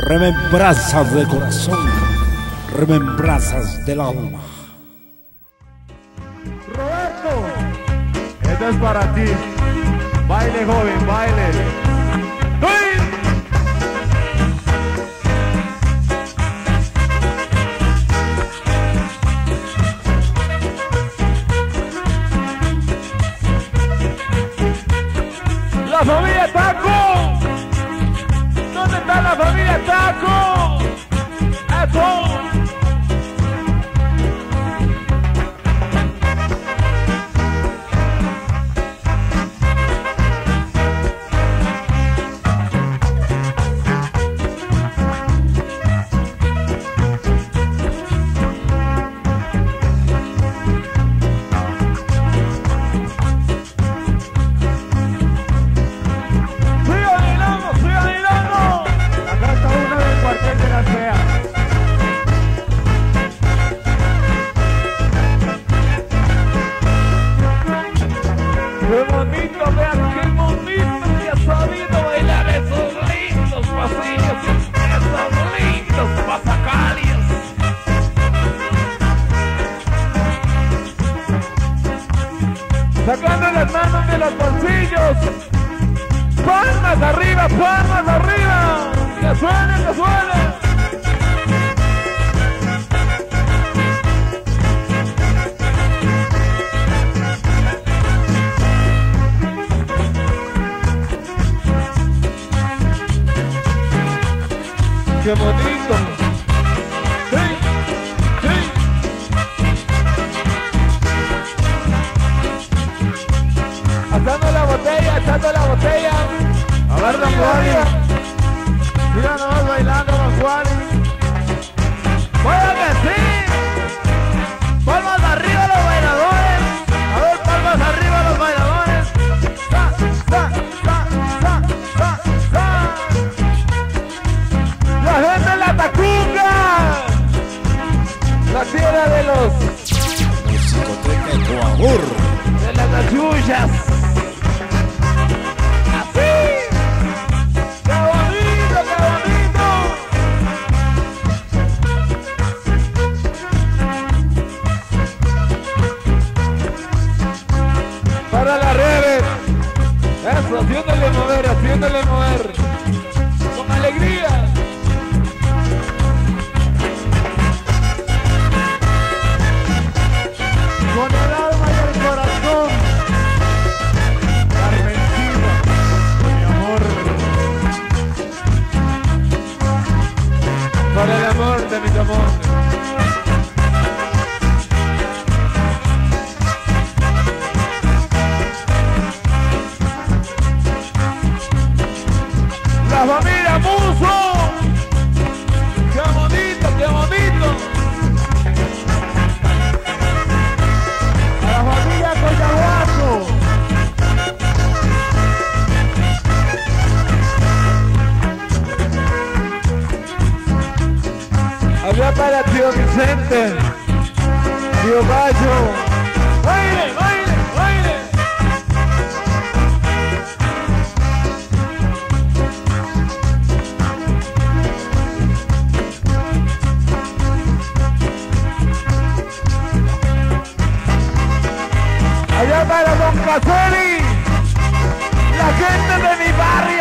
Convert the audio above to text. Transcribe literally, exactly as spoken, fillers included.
remembranzas de corazón, remembranzas del alma. Roberto, esto es para ti. Baile, joven, baile. ¡Uy! ¡La familia Taco! ¿Dónde está la familia Taco? ¡Eso! ¡Qué bonito! Vean qué bonito que ha sabido bailar esos lindos pasillos, esos lindos pasacalios. Sacando las manos de los bolsillos. ¡Palmas arriba, palmas arriba! ¡Que suene, que suene! ¡Qué bonito! ¡Sí! ¡Sí! Echando la botella, echando la botella. A ver, don Juani. Mira nomás bailando, don Juani. ¡Vaya que sí! ¡Palmas arriba los bailadores! A ver, palmas arriba los bailadores. ¡Sa, sa, sa, sa, sa, sa! ¡La gente de la Tacunga! La tierra de los... Musicoteca Ecuador. De las gachullas. ¡Así! ¡Qué bonito, qué bonito! Para las redes. Eso, haciéndole mover, haciéndole mover. Con alegría. Con el alma y el corazón, Carmencita, mi amor, por el amor de mi amor. La familia Muso, qué bonito, qué bonito. La familia Coyahuaso. Allá para tío Vicente, tío Bayo. ¡Baile, baile, baile! Allá para Don Caseri, la gente de mi barrio.